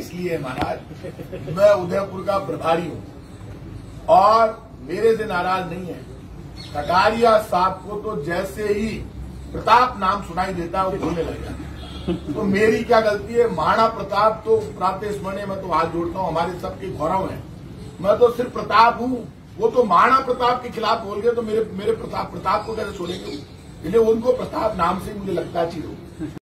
इसलिए है महाराज, मैं उदयपुर का प्रभारी हूं और मेरे से नाराज नहीं है। कटारिया साहब को तो जैसे ही प्रताप नाम सुनाई देता है वो बोलने लग जाता है। तो मेरी क्या गलती है? महाराणा प्रताप तो प्रातः स्मरणीय, मैं तो हाथ जोड़ता हूं, हमारे सबके गौरव है। मैं तो सिर्फ प्रताप हूं, वो तो महाराणा प्रताप के खिलाफ बोल गए तो मेरे प्रताप को कैसे छोड़ेंगे? इसलिए उनको प्रताप नाम से मुझे लगता है चीज हो।